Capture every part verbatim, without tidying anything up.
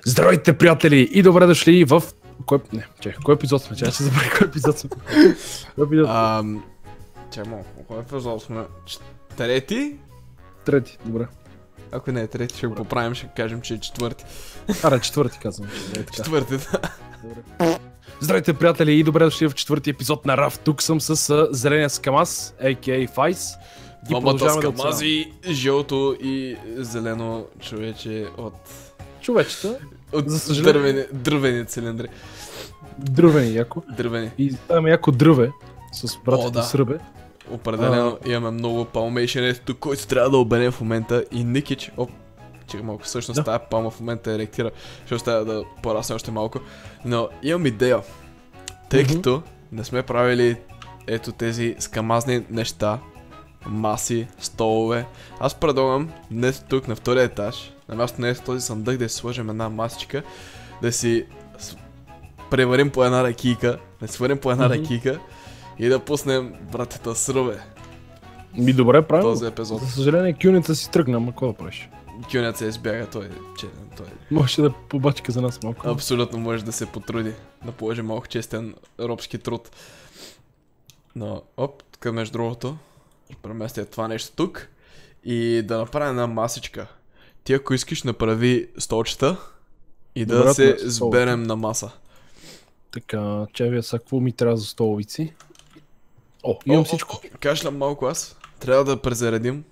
Здравейте, приятели, и добре дошли в... Кой... Не, че, кой епизод сме? Че, ще забравя кой епизод сме. Кой епизод? Ам... Чай малко, кой епизод сме? Трети? Трети, добре. Ако не е трети, ще го поправим, ще кажем, че е четвърти. Аре, четвърти казвам. Че е така. Четвърти, да. Добре. Здравейте, приятели, и добре дошли в четвърти епизод на РАФ. Тук съм с uh, зеления скамаз, а ка а. Файс. Двамата скамази, жълто и зелено човече от... Човечета. От за съжаление. Дървени, дървени цилиндри. Дръвени, яко. Дървени. И ставаме яко дръве с братите да. Сръбе. Определено а... имаме много палмейшен, ето който трябва да обере в момента и Никич. Оп, чекай малко, всъщност да. Тая палма в момента еректира, ще оставя да порасне още малко. Но имам идея, тъй mm-hmm. като не сме правили ето тези скамазни неща, маси, столове. Аз предлагам днес тук на втория етаж, на място на ето този съндък, да си сложим една масичка, да си преварим по една ракийка, да си сварим по една mm-hmm. ракийка и да пуснем братята Сръбе. Ми добре, правилно. Този епизод. За съжаление, кюница си тръгна, ама какво да правиш? Кюнят се избяга, той е честен, той е... Може да побачка за нас малко. Абсолютно може да се потруди, да положи малко честен робски труд. Но, оп, тук между другото, ще преместя това нещо тук и да направя една масичка. Ти ако искаш направи столчета и да добре, се сберем на маса. Така, че вие са, какво ми трябва за столовици? О, имам о, всичко. О, о, кашлям малко аз, трябва да презаредим.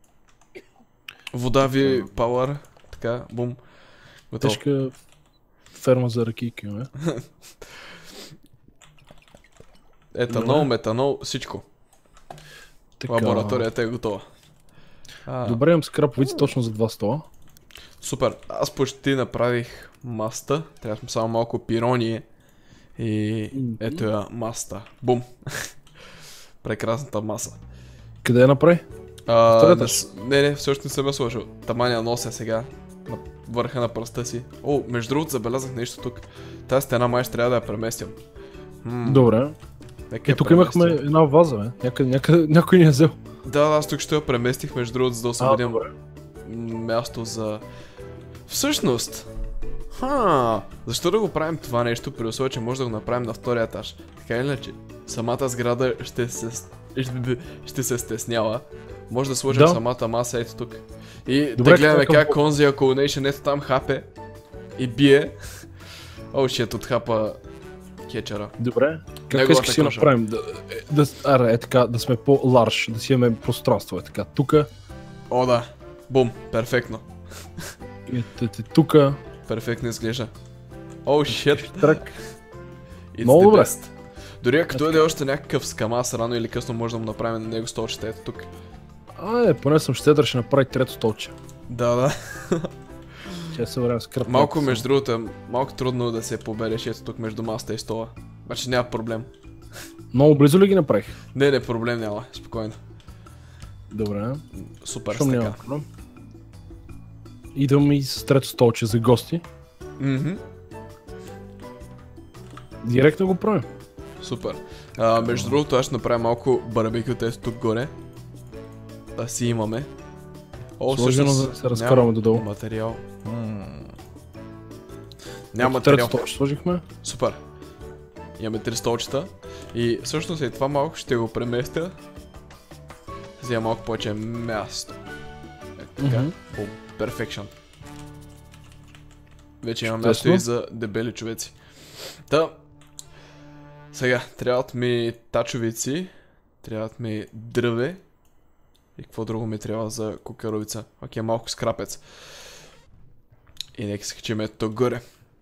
Вода ви, пауър, така, бум. Готово. Тежка ферма за ракийки, не? Етанол, метанол, всичко. Така... Лабораторията е готова. А... Добре, имам скраповици точно за два стола. Супер, аз почти направих маста, трябва сме само малко пирони и mm-hmm. ето я маста. Бум. Прекрасната маса. Къде я направи? А, не, не, не, все още не съм я сложил. Таманя нося сега на върха на пръста си. О, между другото забелязах нещо тук. Тази стена май ще трябва да я преместим. М- Добре. Нека и тук имахме една ваза, бе. Някъде, някъде, някой ни е взел. Да, да, аз тук ще я преместих, между другото, за да освободим място за... Всъщност! Ха, защо да го правим това нещо, при условие, че може да го направим на втория етаж? Така или иначе, самата сграда ще се, ще, ще се стеснява. Може да сложим да. самата маса ето тук. И добре, да гледаме как Конзи Coronation ето там хапе и бие. О, ще отхапа кетчера. Добре. Как искаш си направим? Да, да, аре, е така, да сме по-ларш, да си имаме пространство, е така. Тука. О, да. Бум, перфектно. Тука. Перфектно изглежда. О, шит. Трак. Много добре. Дори ако дойде още някакъв скамас, рано или късно може да му направим на него столчета, ето тук. А, е, поне съм щедър, ще направи трето столче. Да, да. Ще се време скръпна. Малко между другото е малко трудно да се побереш ето тук между маста и стола. Обаче няма проблем. Много близо ли ги направих? Не, не, проблем няма, спокойно. Добре. Супер, стека. Идвам и с трето столче за гости. Мхм. Директно го правим. Супер. А, между другото, аз ще направя малко барбекюта ето тук горе. Да си имаме. О, сложено да се разкараме додолу. Материал. М-м. Няма материал. Трето столче сложихме. Супер. Имаме три столчета. И всъщност и това малко ще го преместя. Взема малко повече място. Ето така. Mm-hmm. Perfection. Вече имам място и за дебели човеци. Та. Сега, трябват ми тачовици. Трябват ми дръве. И какво друго ми трябва за кукаровица? Окей, малко скрапец. И нека скачим ето тук горе.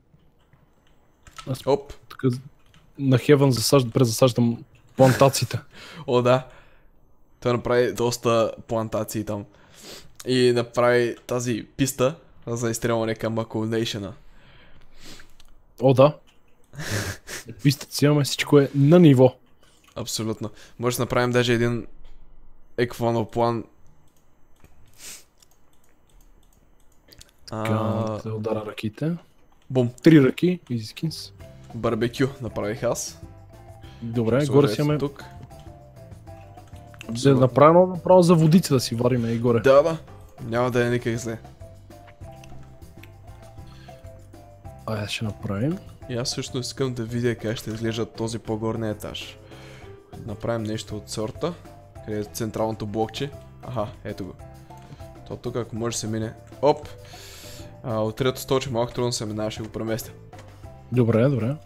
Аз Оп. Тук на Хевън засажд, презасаждам плантациите. О, да. Той направи доста плантации там. И направи тази писта за изстрелване към Coronation-а. О, да. Пистата си имаме, всичко е на ниво. Абсолютно. Може да направим даже един еквонов план. Така, да удара ръките. Бум. Три ръки, easy skins. Барбекю направих аз. Добре, горе си имаме... Тук. Да направим направо за водите да си вариме и горе. Да, да. Няма да е никак зле. Айде ще направим. И аз също искам да видя как ще изглежда този по-горния етаж. Направим нещо от сорта. Къде е централното блокче? Аха, ето го. То тук ако може се мине. Оп! А, от трето столче малко трудно се минава, ще го преместя. Добре, добре.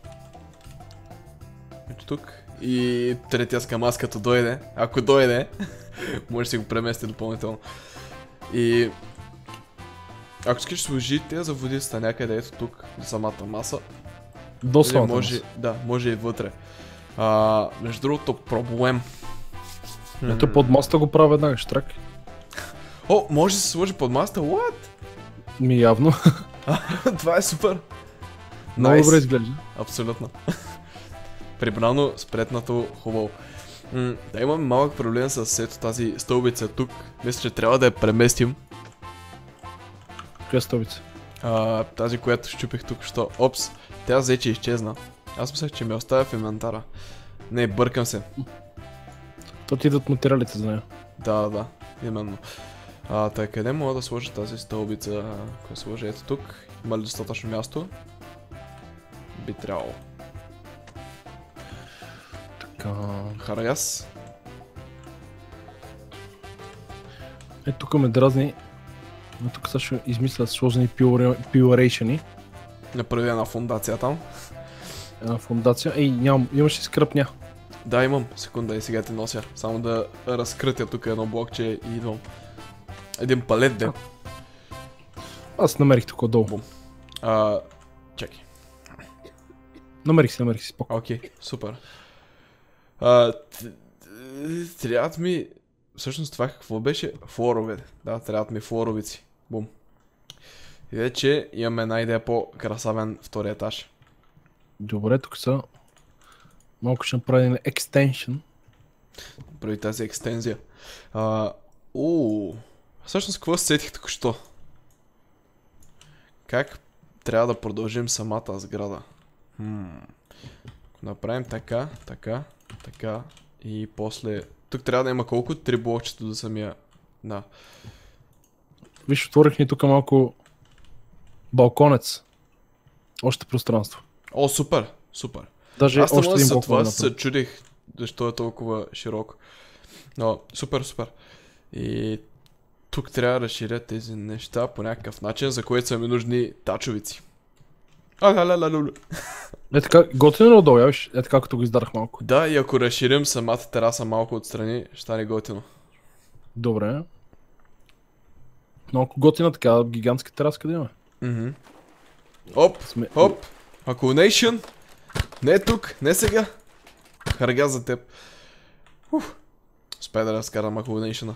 Ето тук. И третия скамаз като дойде. Ако дойде, може да си го премести допълнително. И... Ако искаш сложи тези за водицата някъде ето тук, на самата маса. До самата може, маса. Да, може и вътре. А, между другото, проблем. Ето под масата го правя веднага, штрак. О, може да се сложи под масата? What? Ми явно. Това е супер. Много Nice. добре изглежда. Абсолютно. Прибрано, спретнато, хубаво. М, да, имам малък проблем с ето тази стълбица тук. Мисля, че трябва да я преместим. Коя стълбица? А, тази, която щупих тук, що. Опс, тя взе, че изчезна. Аз мислех, че ме оставя в инвентара. Не, бъркам се. То ти идват материалите за нея. Да, да, да, именно. А, тъй къде мога да сложа тази стълбица? Ако я сложа ето тук, има ли достатъчно място? Би трябвало. Така... Харгас. Е, тук ме дразни. Но тук сега ще измисля сложени пилорейшени. Направи една фундация там. Една фундация. Ей, нямам, имаш ли скръпня? Да, имам. Секунда и сега ти нося. Само да разкрътя тук едно блокче и идвам. Един палет, де. Аз намерих тук долу. Бум. А, чакай. Намерих си, намерих си, спокойно. Окей, супер. А, трябват ми... Всъщност това какво беше? Флорове. Да, трябват ми флоровици. Бум. И вече имаме една идея по-красавен втори етаж. Добре, тук са... Малко ще направим екстеншън. Прави тази екстензия. А, уу. Всъщност какво се сетих току-що? Как трябва да продължим самата сграда? Хм. Направим така, така, така и после... Тук трябва да има колко? Три блокчета до самия... Да. Виж, отворих ни тук малко балконец. Още пространство. О, супер, супер. Даже Аз още един за балкон. това Да се чудих защо е толкова широко. Но, супер, супер. И тук трябва да разширя тези неща по някакъв начин, за което са ми нужни тачовици. Аля-ля-ля-ля-ля. Е така, готино ли отдолу, явиш? Е така, като го издарах малко. Да, и ако разширим самата тераса малко отстрани, ще стане готино. Добре. Малко готина така, гигантска тераска да имаме. Мхм. Оп, Сме... оп. Акулнейшън. Не тук, не сега. Харга за теб. Уф. Успя да разкарам акулнейшъна.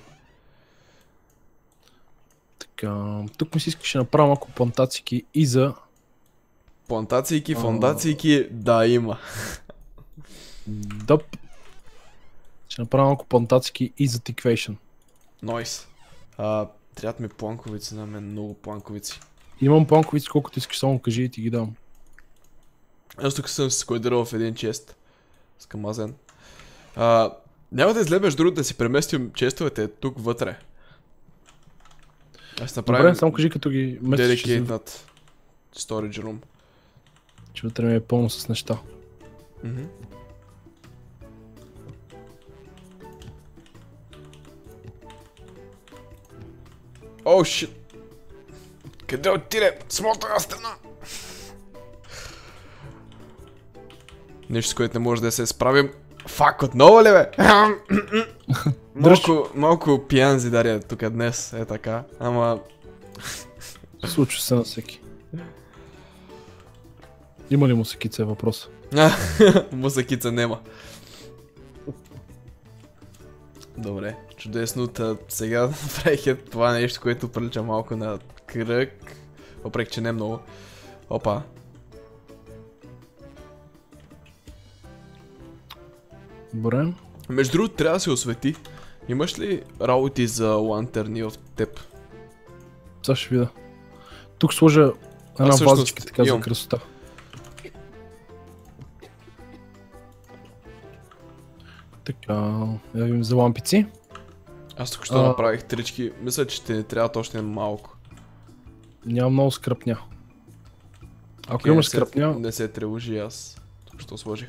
Така, тук ми си искаше да направя малко плантациики и за... Плантациики, фондациики, да има. Дъп. Ще направя малко плантациики и за тиквейшън. Нойс. А, трябват ми планковици, на мен много планковици. Имам планковици, колкото искаш, само кажи и ти ги дам. Аз тук съм се складирал в един чест. С камазен. А, няма да излебеш друго да си преместим честовете тук вътре. Аз направим Добре, само кажи като ги местиш. Ще dedicated storage room. че вътре ми е пълно с неща. Мгм. О, шит! Къде отиде? Смотана страна! Нещо, с което не може да се справим. Фак, отново ли бе? малко, малко пиян зидария тук днес, е така. Ама... Случва се на всеки. Има ли мусакица е въпрос? Мусакица нема. Добре, чудесно. Та, сега направих това нещо, което прилича малко на кръг. Въпреки, че не много. Опа. Добре. Между другото, трябва да се освети. Имаш ли работи за лантерни от теб? Сега ще видя. Тук сложа една всъщност вазичка така имам. за красота. Така, да видим за лампици. Аз тук що А. направих трички. Мисля, че ще ни трябва още малко. Няма много скръпня. Ако имаш скрап, няма. Не се тревожи, аз тук що сложих.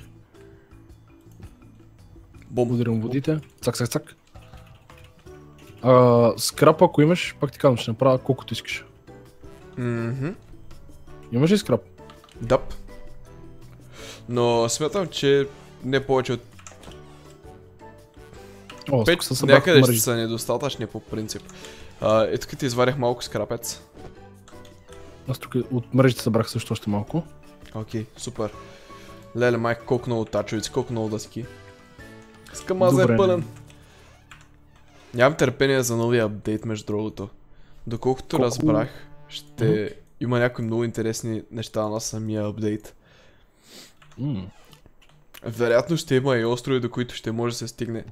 Бум. Ударям водите. Цак, цак, цак. А, скрап, ако имаш, пак ти казвам, ще направя колкото искаш. Мхм. Имаш ли скрап? Дъп. Но смятам, че не повече от О, пет, се събрах някъде ще мрежи. са недостатъчни по принцип. А, е, тук ти изварях малко скрапец. Аз тук от мрежите събрах също още малко. Окей, супер. Леле, майка, колко много тачовици, колко много дъски. Скамаза е Добре. пълен. Нямам търпение за новия апдейт, между другото. Доколкото Колко- разбрах, ще има някои много интересни неща на самия апдейт. М, Вероятно ще има и острови, до които ще може да се стигне,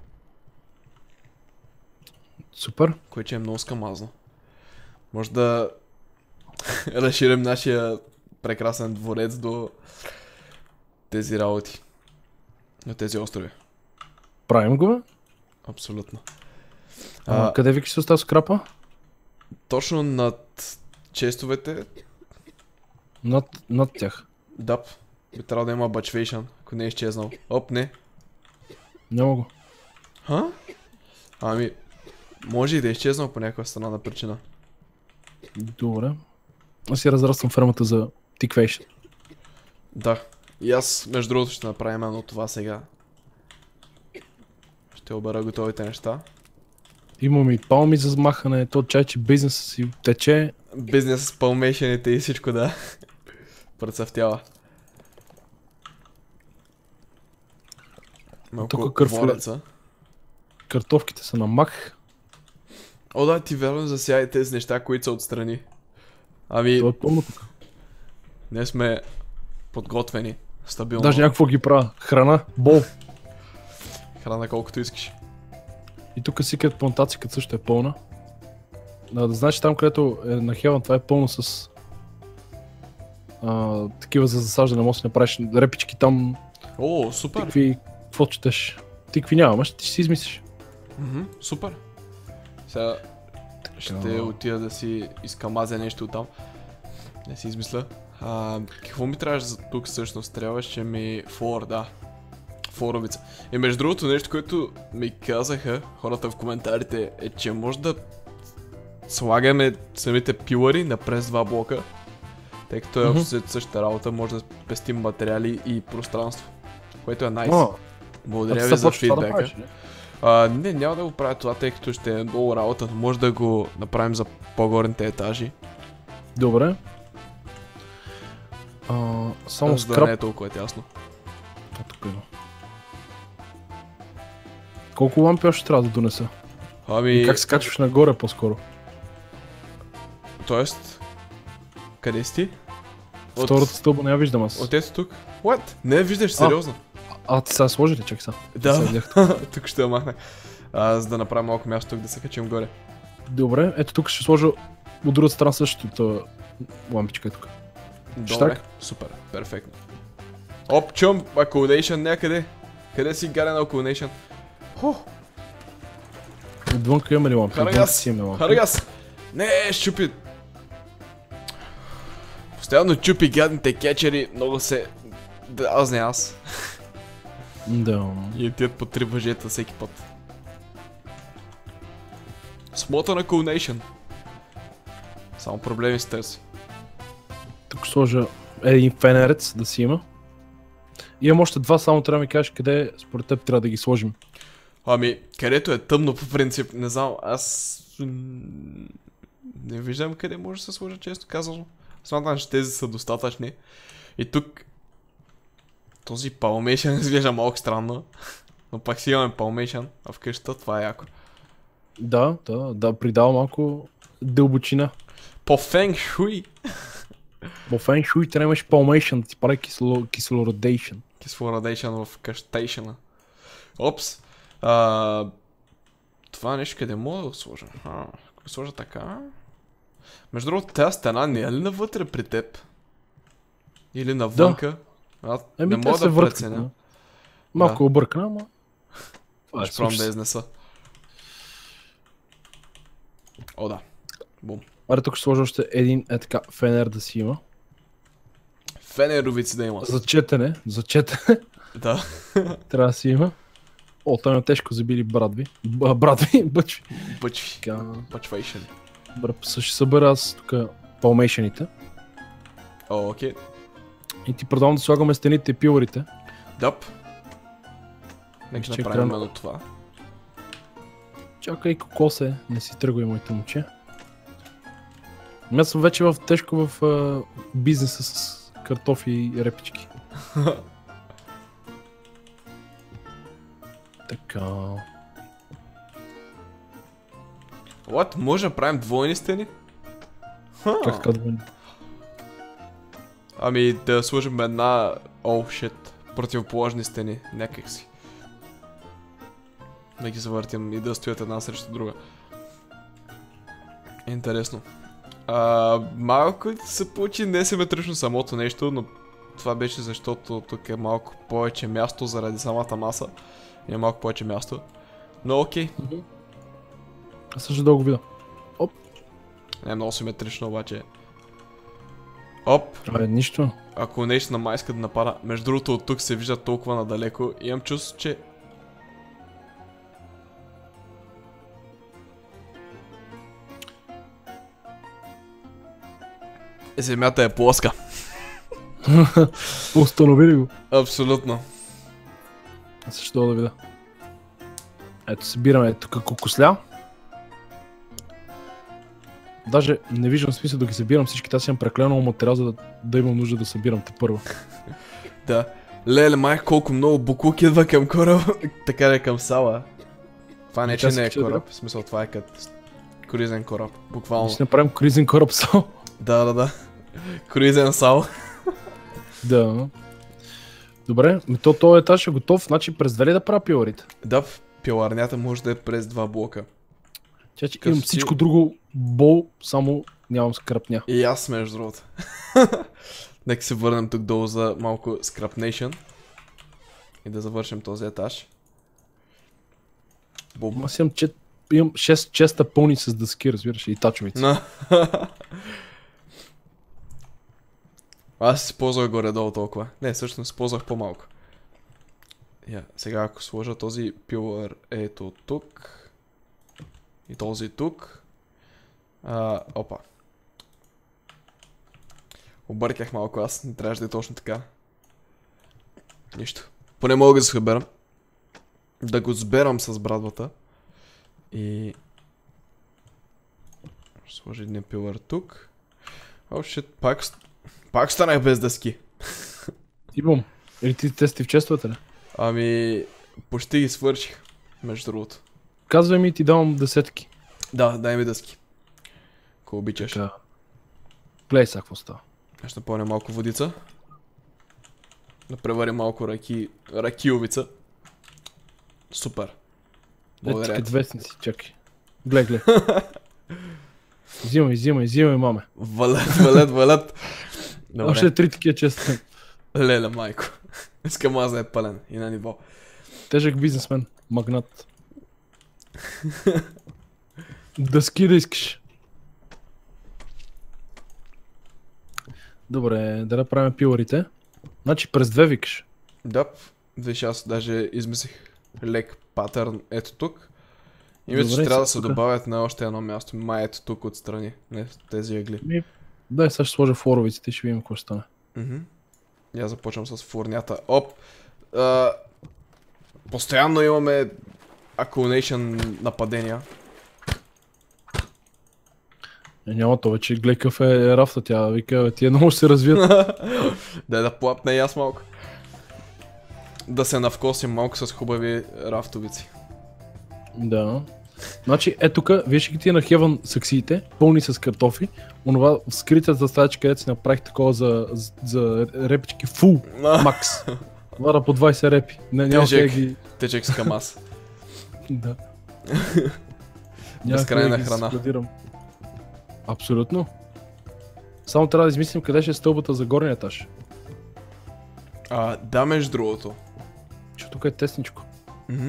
Супер. което е много скамазно. Може да разширим нашия прекрасен дворец до тези работи. До тези острови. Правим го, бе. Абсолютно. А, А, къде викаш се остава скрапа? точно над честовете, Над, над тях. дап, би трябвало да има бачвейшън, ако не е изчезнал. Оп, не. Няма го. Ха? Ами, може и да е изчезнал по някаква странна причина. Добре. Аз си разраствам фермата за тиквейшн. Да. И аз, между другото, ще направим едно това сега. Ще обера готовите неща. Имам и палми за замахане, то чай, че бизнесът си тече. Бизнес с пълмешените и всичко, да. Процъфтява. Малко Тук кърф- двореца. Картофките са на мах. О, да, ти верно засяй тези неща, които са отстрани. Ами, Това е пълно тук. не сме подготвени. Стабилно. Даже някакво ги правя. Храна, бол. Храна колкото искаш. И тук Secret плантацията също е пълна. А, да знаеш, там където е на Хелън, това е пълно с а, такива за засаждане, може да си направиш репички там, О, супер. тикви, какво четеш. Тикви няма, ще ти ще си измислиш. Мгм, супер. Сега ще отида да си изкамазя нещо там. Не си измисля. А, какво ми трябваше за тук всъщност? Трябваше ми флор, да. Флоровица. И между другото нещо, което ми казаха хората в коментарите е, че може да слагаме самите пилари на през два блока. Тъй като е Мгм. общо същата работа, може да спестим материали и пространство. Което е найс. О, Благодаря а ви ти за започваш това да фидбека. правиш, ли? А, не, няма да го правя това, тъй като ще е много работа, но може да го направим за по-горните етажи. Добре. А, само За да не е скрап. толкова тясно. А, тук има. Колко лампи още трябва да донеса? Ами, И как се качваш нагоре по-скоро? тоест, къде си ти? От- Втората стълба не я виждам аз. От ето тук? What? Не, виждаш, сериозно. А, ти сега сложи ли? Чакай сега. Сега Да, видях. тук ще я махна. А, за да направим малко място тук да се качим горе. Добре, ето тук ще сложа от другата страна същото лампичка е тук. Добре, так? супер, перфектно. Оп, чум, accommodation някъде. Къде си гарен accommodation? Хо, Отвънка имаме ли лампи? Отвънка Харагас, си имаме лампи. Харагас. Не, щупи. Постоянно чупи гадните кетчери, много се... Да, аз не аз. Да. И отиват по три въжета всеки път. Смота на Cool Nation. Само проблеми с търси. Тук ще сложа един фенерец да си има. Имам още два, само трябва да ми кажеш къде според теб трябва да ги сложим. Ами, където е тъмно по принцип, не знам, аз... м, Не виждам къде може да се сложа, често казано. Смятам, че тези са достатъчни. И тук... Този Palmation изглежда малко странно. Но пак си имаме Palmation, а в къщата това е яко. Да, да, да, придава малко дълбочина. По Feng Shui. По Feng Shui трябва да имаш Palmation, да ти прави кисло, кислородейшн. Кислородейшън в къщейшъна. Опс. А, това нещо къде мога да го сложа? А, ако го сложа така... Между другото, тази стена не е ли навътре при теб? Или навънка? Аз Еми, не те мога се да върткат. преценя. Да. Малко Да. объркана, ама... Това е, Ще пробвам случи да се. изнеса. О, да. Бум. Аре, тук ще сложа още един е така фенер да си има. фенеровици да има. За четене, за четене. Да. Трябва да си има. О, там е тежко забили брадви. Б, брадви, бъчви. Бъчви. Така, Бъчвейшн. добре, ще събера аз тук палмейшените. О, окей. И ти продавам да слагаме стените и пиларите. Дъп. Нека ще Ще направим крана. именно това. Чакай, кокосе, не си тръгвай, моите момче. Аз съм вече в тежко в а, бизнеса с картофи и репички. Така. What? Може да правим двойни стени? Ха. Как така да бъде? Ами да сложим една... О, шит. Противоположни стени. Някак си. Да ги завъртим и да стоят една срещу друга. Интересно. А, малко се получи несиметрично самото нещо, но това беше защото тук е малко повече място заради самата маса. Има малко повече място. Но окей. Аз също дълго видя. Не е много симетрично обаче. Оп. Това е нищо. Ако нещо на май иска да напада. Между другото от тук се вижда толкова надалеко. Имам чувство, че... Земята е плоска. Установили го. Абсолютно. Аз също дълго да видя. Ето събираме тук кокосля. Даже не виждам смисъл да ги събирам всички, аз имам преклено много материал, за да, да имам нужда да събирам те първо. Да. Леле, май колко много буклук идва към кораб. Така да е към сала. Това не, че не е кораб. В смисъл, това е като круизен кораб. Буквално. Ще направим круизен кораб сал. Да, да, да. Круизен сал. Да. Добре, ми то този етаж е готов, значи през две ли да правя пиларите? Да, пиларнята може да е през два блока. Тя, че Като имам си- всичко друго бол, само нямам скръпня. И аз между другото. Нека се върнем тук долу за малко Scrapnation. И да завършим този етаж. Бум. Аз имам, чет... имам шест честа пълни с дъски, разбираш, и тачовици. На. Аз си ползвах горе-долу толкова. Не, всъщност ползвах по-малко. Я, сега ако сложа този пилър ето тук. И този тук. А, опа. Обърках малко аз, не трябваше да е точно така. Нищо. Поне мога да се съберам. Да го сберам с брадвата. И... Ще сложа един пилър тук. О, шит, пак... ст- Пак станах без дъски. Имам. Или ти тести в честовете ли? Ами... Почти ги свърших. Между другото. Казвай ми и ти давам десетки. Да, дай ми дъски. Ако обичаш. Така. Гледай сега какво става. Аз ще напълня малко водица. Да преварим малко раки... ракиовица. Супер. Благодаря. Ето вестници, чакай. Гледай, гледай. Взимай, взимай, взимай, маме. Валет, валет, валет. Добре. Още три такива честа. Леле, майко. Искам аз да е пълен и на ниво. Тежък бизнесмен. Магнат. Дъски да искаш. Добре, да направим пиларите. Значи през две викаш. Да, виж аз даже измислих лек патърн ето тук. И мисля, че Добре, трябва да сега се тука. добавят на още едно място. Май ето тук отстрани. Не в тези ъгли. Ми, дай сега ще сложа флоровиците и ще видим какво ще стане. Мгм. Я започвам с фурнята. Оп! А, постоянно имаме Accumulation нападения. Е, няма то вече, гледай какъв е рафта, тя вика, бе, тия много ще се развият. Дай да плапне и аз малко. Да се навкосим малко с хубави рафтовици. Да. Значи, е тук, виж ги тия на Хевън саксиите, пълни с картофи. Онова в скритата стаячка, където си направих такова за, за, за репички, фул, макс. Вара по двайсет репи. Не, няма как Тежък. ги... Течек с камас. Да. Няма Безкрайна как да ги храна. складирам. Абсолютно. Само трябва да измислим къде ще е стълбата за горния етаж. А, да, между другото. Защото тук е тесничко. Мгм.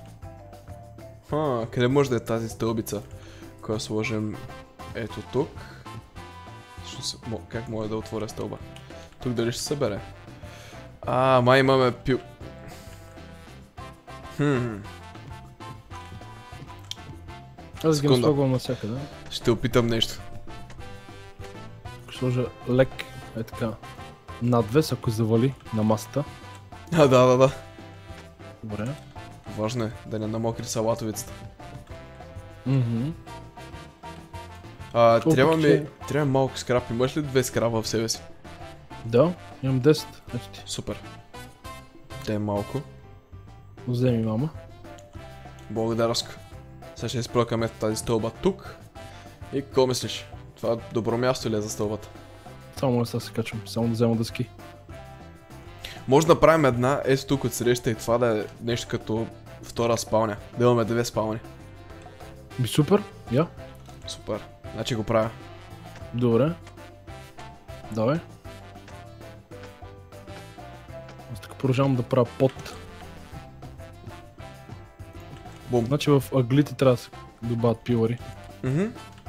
А, къде може да е тази стълбица? Koja сложим ето тук. Всъщност, мо- как мога да отворя стълба? Тук дали ще се събере? А, май имаме пил... Хм. Аз ги Секунда. наслагвам навсякъде. Ще опитам нещо. Ще сложа лек, е така, надвес, ако завали на масата. А, да, да, да. Добре. Важно е да не намокри салатовицата. Мгм. А, Колко трябва ми... че- Трябва ми малко скрап. Имаш ли две скраба в себе си? Да, имам десет. Ето ти. Супер. Те е малко. Вземи, мама. Благодарско. Сега ще изплъкаме тази стълба тук. И какво мислиш? Това добро място ли е за стълбата? Само не сега се качвам, само да взема дъски. Може да направим една ето тук от среща и това да е нещо като втора спалня. Да имаме две спални. Би супер, я. Супер. Значи го правя. Добре. Давай. Аз така продължавам да правя пот. Бум. Значи в аглите трябва да се добавят пилари. Мгм.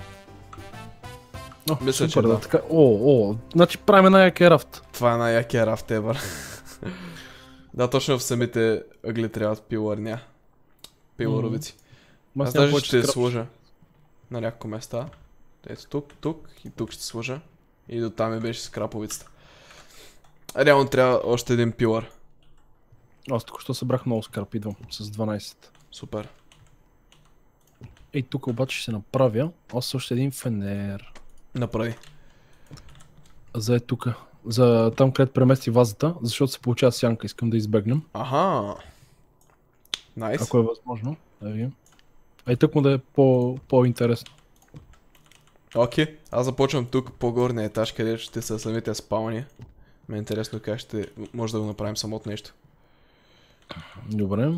О, Мисля, супер, че да. Така, о, о, значи правим една яка рафт. Това е най-якия рафт ever. Да, точно в самите ъгли трябват пилърня. Пиларовици. Ма Аз с няма даже повече ще скрап. сложа на няколко места. Ето тук, тук и тук ще сложа. И до там ми беше скраповицата. Реално трябва още един пилър. Аз току-що събрах много скрап, идвам с дванайсет. Супер. Ей, тук обаче ще се направя още още един фенер. Направи. За е тук. За там, където премести вазата, защото се получава сянка, искам да избегнем. Аха. Найс. Ако е възможно. Да видим. Ей, тък му да е по, по-интересно. Окей. Аз започвам тук по-горния етаж, където ще са самите спални. Ме е интересно как ще може да го направим самото нещо. Добре.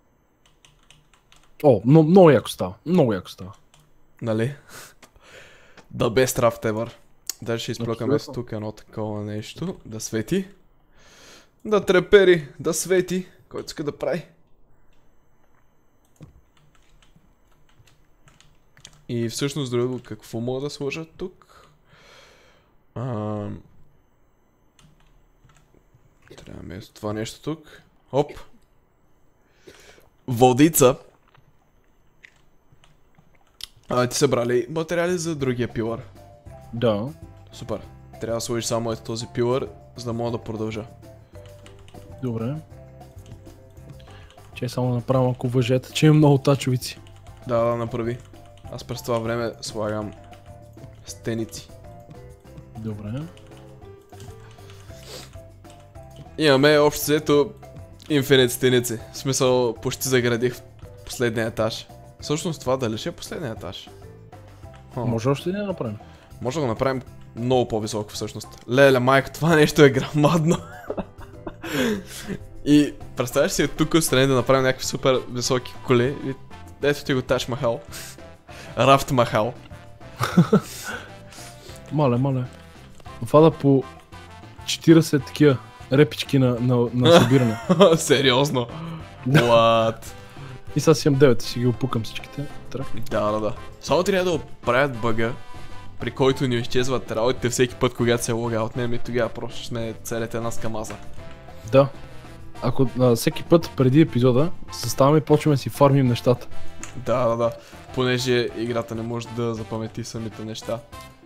О, много, много яко става. Много яко става. Нали? The best raft ever. Даже ще изплъкаме Абсолютно. тук едно такова нещо. Да свети. Да трепери. Да свети. Който иска да прави. И всъщност друго какво мога да сложа тук? Ам... Трябва да место това нещо тук. Оп. Водица. А, ти са брали материали за другия пилър. Да. Супер. Трябва да сложиш само ето този пилър, за да мога да продължа. Добре. Че само да направя малко въжета, че има много тачовици. Да, да, направи. Аз през това време слагам стеници. Добре. Имаме общо взето инфинит стеници. В смисъл, почти заградих в последния етаж. Всъщност това дали ще е последния етаж? Хм. Може още да не направим. Може да го направим много по-високо всъщност. Леле, майко, това нещо е грамадно. И представяш си тук отстрани да направим някакви супер високи коли и ето ти го Тадж Махал. Рафт Махал. Мале, мале. Фада по четирийсет такива репички на, на, на събиране. Сериозно? What? И сега си имам девет, ще ги опукам всичките. Трак. Да, да, да. Само трябва да оправят бъга, при който ни изчезват работите всеки път, когато се логаутнем и тогава просто ще не целете една скамаза. Да. Ако а, всеки път преди епизода съставаме и почваме да си фармим нещата. Да, да, да. Понеже играта не може да запамети самите неща.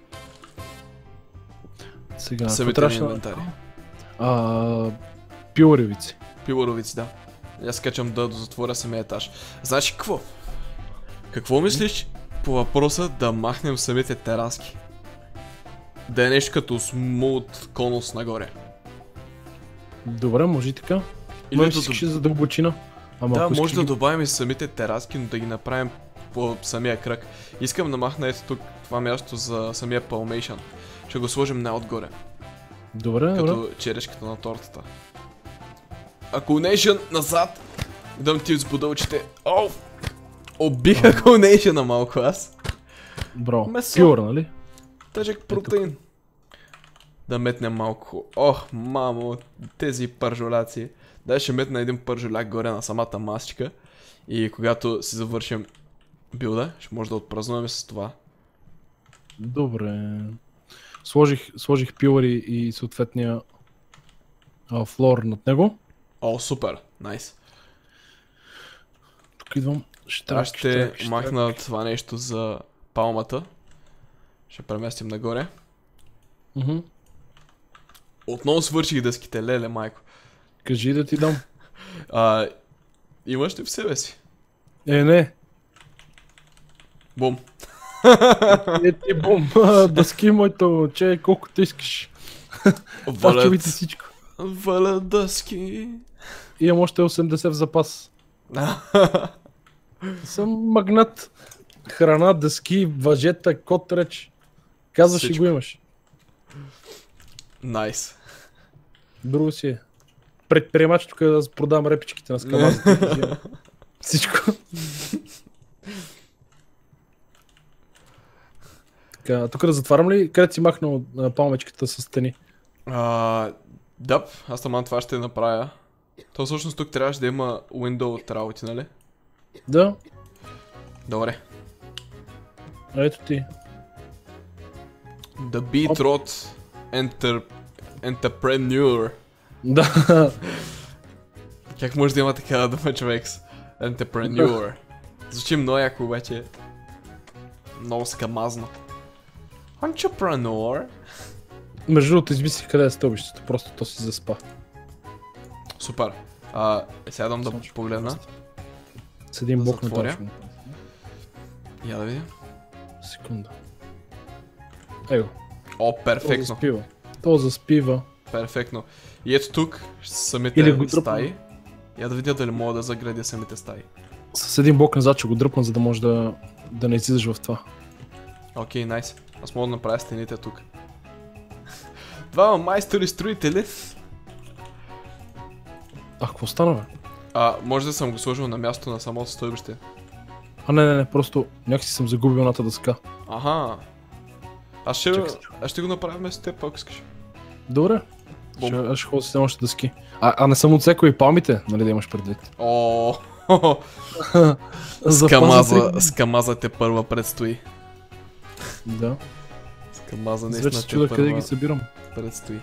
Сега, Самите какво ни трябваше да- инвентари. А, пилоревици. Пилоровици, да. И аз качам да затворя самия етаж. Значи какво? Какво мислиш по въпроса да махнем самите тераски? Да е нещо като смут конус нагоре. Добре, може и така. Или Но да искаш за дълбочина. Ама Да, ако може искаш да ги- добавим и самите тераски, но да ги направим по самия кръг. Искам да махна ето тук това място за самия Palmation. Ще го сложим най-отгоре, Добре, добре. като черешката на тортата. Акулнейшън назад! Идам ти с будълчите. Оу! Обих Акулнейшъна малко аз. Бро. Месо. Пилър, нали? Тъжък протеин. Да метнем малко. Ох, мамо, тези пържоляци. Дай ще метна един пържоляк горе на самата масичка. И когато си завършим билда, ще може да отпразнуваме с това. Добре. Сложих, сложих пилъри и съответния а, флор над него. О, супер, найс. Тук идвам. Аз ще махна това нещо за палмата. Ще преместим нагоре. Uh-huh. Отново свърших дъските, леле майко. Кажи да ти дам. А, имаш ли в себе си? Е, не. Бум. Е, ти бум. Дъски, моето, че колкото искаш. Валят, всичко. валят дъски. Имам още осемдесет в запас. Съм магнат. Храна, дъски, въжета, кот реч. Казваш и го имаш. Найс. Друго си е. Предприемач тук да продавам репичките на скамазите. Всичко. Така, тук да затварям ли? Къде си махнал палмечката с стени? А, да, аз таман това ще направя. То всъщност тук трябваше да има window от работи, нали? Да. Добре. А ето ти. The Beatrot Enter... Entrepreneur. Да. Как може да има такава дума, човек? Entrepreneur. Звучи много яко, обаче. Много скамазно. Entrepreneur. Между другото измислих къде е стълбището, просто то си заспа. Супер. А, сега дам да погледна. С един Да блок на затворя. това. Я да видя. Секунда. Его. О, То перфектно. заспива. То заспива. Перфектно. И ето тук са Или го самите дръпна. стаи. Я да видя дали мога да заградя самите стаи. С един блок назад ще го дръпна, за да може да, да не излизаш в това. Окей, найс. Аз мога да направя стените тук. Двама майстори строители. А, какво стана, бе? А, може да съм го сложил на място на самото стойбище. А, не, не, не, просто някакси съм загубил едната дъска. Аха. Аз ще, Чакай, аз ще го направя вместо теб, ако искаш. Добре. Бум. Ще, аз ще ходя с още дъски. А, а не съм отсекал и палмите, нали да имаш предвид? О, Запазя скамаза, се. скамаза те първа предстои. Да. Скамаза Вече наистина се те чуда къде първа ги събирам. предстои.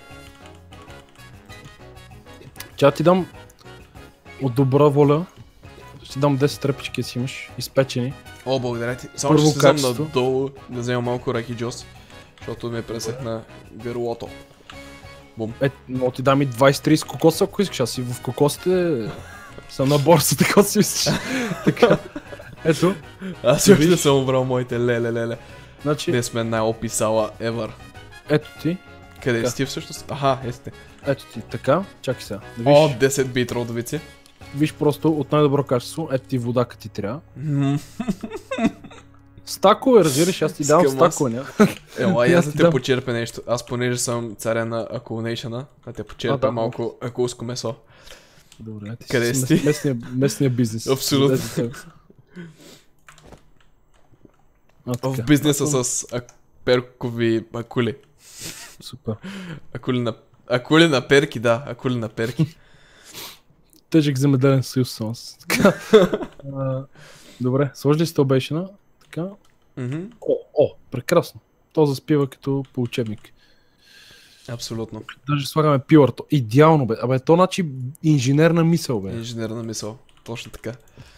Тя ти дам от добра воля. Ще ти дам десет репички, си имаш, изпечени. О, благодаря ти. Само Първо ще слизам качество. надолу да взема малко раки джос, защото ми пресехна гърлото. Бум. Е, но ти дам и двайсет трийсет кокоса, ако искаш. Аз и в кокосите съм на борсата, какво си мислиш. Така. Ето. Аз Ти още не виж. съм убрал моите леле леле. Значи, Ние сме най-описала ever. ето ти. Къде Така. си ти всъщност? Аха, е сте. Ето ти. Така. Чакай сега. Да О, виж, десет бит родовици. виж просто от най-добро качество. Ето ти вода, като ти трябва. М, Стакове, разбираш, аз ти давам Искам аз. стакове, ня. Ела, и И аз аз да ти те дам. почерпя нещо. Аз понеже съм царя на акулнейшъна, да те А, почерпя да, малко акулско месо. Добре, ти Къде си си ти? местния, местния бизнес. Абсолютно. Ето те. А, В така. бизнеса с ак- перкови акули. Супер. Акули на... Акули на перки, да. Акули на перки. Тежък земеделен съюз съм аз. Така. А, добре, сложи ли стълбейшена? Така. Мгм. О, о, прекрасно. То заспива като по учебник. Абсолютно. Даже слагаме пилър. То идеално, бе. Абе, то значи инженерна мисъл, бе. Инженерна мисъл. Точно така.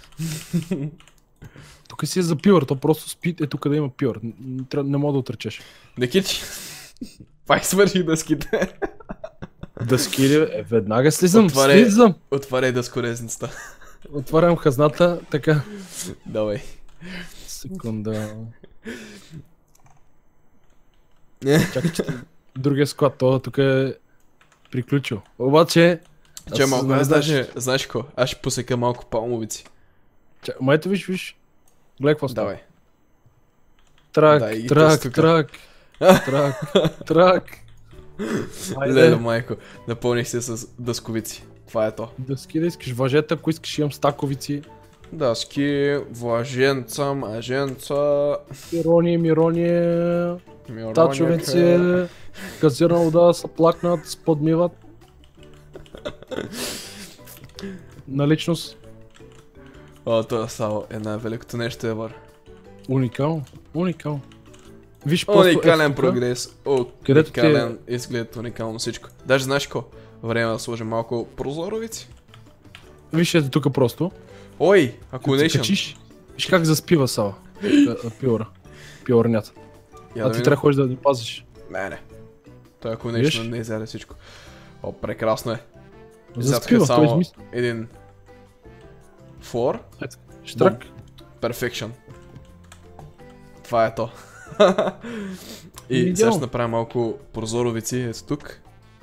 Тук си е за пилър, то просто спи, е тук да има пилър. Н- н- тря- Не мога да отречеш. Некичи. Пак свърших дъските. Дъски ли? Е, веднага слизам, Отваряй. слизам. Отваряй дъскорезницата. Отварям хазната, така. Давай. Секунда. Не. Чакай, че ти- другия склад, то тук е приключил. Обаче... Че аз малко, не аз знаеш- даже, знаеш какво? Аз ще посека малко палмовици. Ча- Ма ето виж, виж. Гледай какво става. Давай. Трак, Дай ги трак, тъс тука. трак, трак, трак. Леле, Айде, майко. Напълних се с дъсковици. Това е то. дъски да искаш, въжета, ако искаш имам стаковици. Дъски, влаженца, маженца, Мирони, мирони, мироняка. тачовици, газирана вода, са плакнат, сподмиват. Наличност. О, това става е най-великото нещо ever. Уникално, уникално. Виж просто Уникален ето тука. прогрес. Където ти е- Уникален изглед, уникално всичко. Даже знаеш какво? време да сложим малко прозоровици. Виж, ето тук просто. Ой, Като се Accounation. качиш, виж как заспива Сава. Пиора. Пиорнята. Я А да ти видим. трябва да ходиш да ни пазиш. Не, не. Той Accounation Виж? не изяде всичко. О, прекрасно е. Заспива, Изядоха той само измисля. един флор. Ето, штрак. Perfection. Това е то. И Идеално. сега ще направим малко прозоровици, ето тук.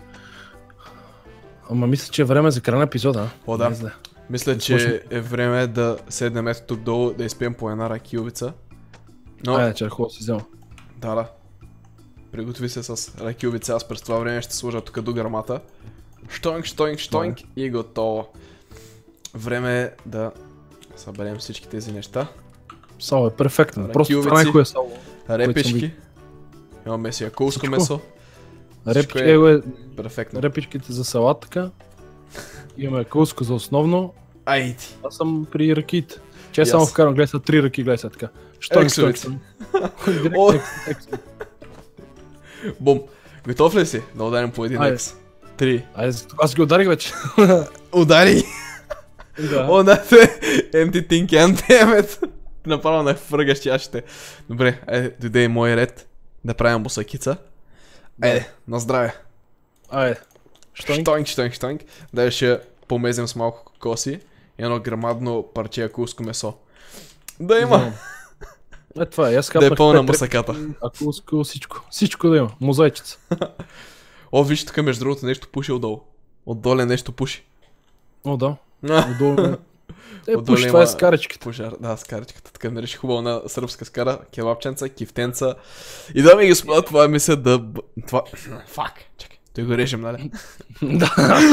Ама мисля, че е време за края на епизода, а? О, да. Не знам. Мисля, Да че почнем. е време да седнем ето тук долу, да изпием по една ракиовица. Но, Айде, че е хубаво си взема. да, да. Приготви се с ракиовица, аз през това време ще сложа тук до гърмата. Штоинг, штоинг, штоинг и готово. Време е да съберем всички тези неща. Сало е перфектно. Просто Ракиовици. това най-хубаво е сало. Репешки. Имаме си якулско Всичко. месо. Репички, е е, Перфектно. репичките за салатка. Имаме кълско за основно. Айди. Аз съм при ракиите. Че И само аз. вкарам, гледай са три ръки, гледай са така. Штоинг, Ексовици. штоинг. О. Директно екс, екс. Бум. Готов ли си да ударим по един Айде. екс? Три. Айде, аз ги ударих вече. Удари! Да. О, да се! Empty think and направо на фъргаш чашите. Добре, айде, дойде и мой ред да правим босакица. Айде, на здраве. Айде. Штоинг. Штоинг, штоинг, штоинг. Дай ще помезем с малко кокоси и едно грамадно парче акулско месо. Да има! Е, това е. Аз Да хапнах е пълна пет мусаката. репки, акулско, всичко. Всичко да има. Мозайчица. О, виж тук между другото нещо пуши отдолу. Отдоле нещо пуши. О, да. А, Отдолу. Е, Отдолу пуш, това има е скаричката. Пожар, да, скаричката, така нарича хубаво на сръбска скара, кебабченца, кифтенца. И дами и господа, това е мисля да... б- Това... Фак, чакай, той го режем, нали? Да.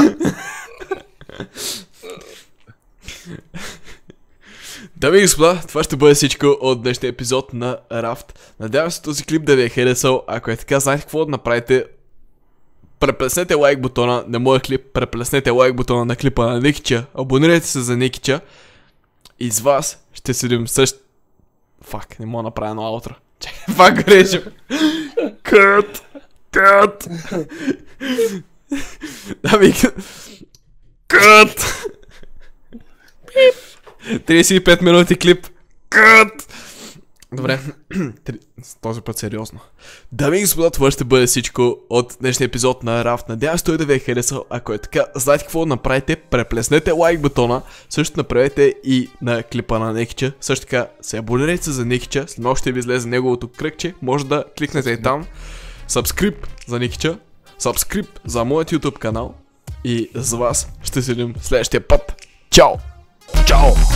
Дами и господа, това ще бъде всичко от днешния епизод на Raft. Надявам се този клип да ви е харесал. Ако е така, знаете какво да направите. Преплеснете лайк бутона на моя клип, преплеснете лайк бутона на клипа на Никича, абонирайте се за Никича. И с вас ще седим същ... Фак, не мога да направя едно аутро. Чакай, пак го режем. Кът! Кът! Дами и господа... Кът! тридесет и пет минути клип. Кът! Добре, Три- с този път сериозно. Дами и господа, това ще бъде всичко от днешния епизод на Raft. Надявам се той да ви е харесал. Ако е така, знаете какво да направите? Преплеснете лайк бутона. Също направете и на клипа на Никича. Също така се абонирайте се за Никича. След малко ще ви излезе неговото кръгче. Може да кликнете и там. Subscribe за Никича. Subscribe за моят YouTube канал. И за вас ще седим следващия път. Чао! Чао!